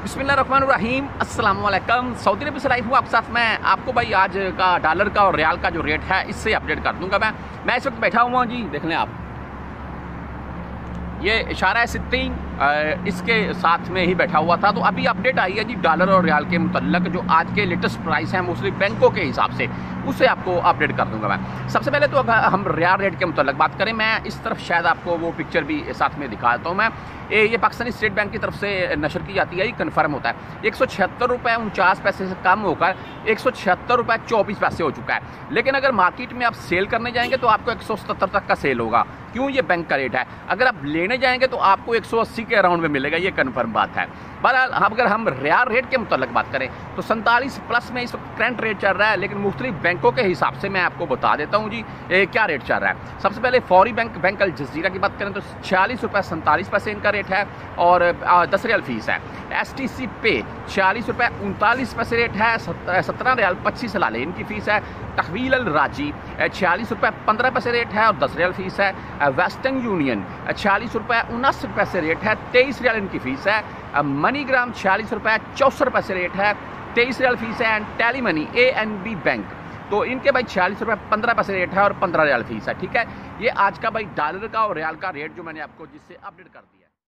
बिस्मिल्लाहिर्रहमानिर्रहीम अस्सलाम वालेकुम। सऊदी अरब से लाइव हूँ आपके साथ। मैं आपको भाई आज का डॉलर का और रियाल का जो रेट है इससे अपडेट कर दूंगा। मैं इस वक्त बैठा हुआ हूँ जी, देख लें आप, ये इशारा है सित्तीन, इसके साथ में ही बैठा हुआ था। तो अभी अपडेट आई है जी डॉलर और रियाल के मुतल्लक, जो आज के लेटेस्ट प्राइस हैं मुस्लिम बैंकों के हिसाब से, उससे आपको अपडेट कर दूंगा मैं। सबसे पहले तो अगर हम रियाल रेट के मुतल्लक बात करें, मैं इस तरफ शायद आपको वो पिक्चर भी साथ में दिखा देता हूँ। मैं ये पाकिस्तानी स्टेट बैंक की तरफ से नशर की जाती है, ये कन्फर्म होता है। 176 रुपये 49 पैसे से कम होकर 176 रुपये 24 पैसे हो चुका है। लेकिन अगर मार्केट में आप सेल करने जाएंगे तो आपको 177 तक का सेल होगा, क्यों? ये बैंक का रेट है। अगर आप लेने जाएंगे तो आपको 180 के अराउंड में मिलेगा, ये कन्फर्म बात है। बहरहाल अगर हम रियाल रेट के मुतल्लक बात करें तो 47 प्लस में इस वक्त करंट रेट चल रहा है। लेकिन मुख्तलिफ बैंकों के हिसाब से मैं आपको बता देता हूँ जी क्या रेट चल रहा है। सबसे पहले फौरी बैंक अल जजीरा की बात करें तो 46 रुपये 47 पैसे इनका रेट है और 10 रियाल फीस है। STC पे 46 रुपये 39 पैसे रेट है, 17 रियाल 25 लाले इनकी फीस है। तहवील अल राजी 46 रुपये 15 पैसे रेट है और 10 रियाल फीस है। वेस्टर्न यूनियन 46 रुपये 79 पैसे रेट है, 23 रियाल इनकी फीस है। मनीग्राम 46 रुपये 64 पैसे रेट है, 23 रियाल फीस है। And tele money ANB bank, तो इनके भाई 46 रुपये 15 पैसे रेट है और 15 रियाल फीस है। ठीक है, ये आज का भाई डॉलर का और रियाल का रेट जो मैंने आपको जिससे अपडेट कर दिया।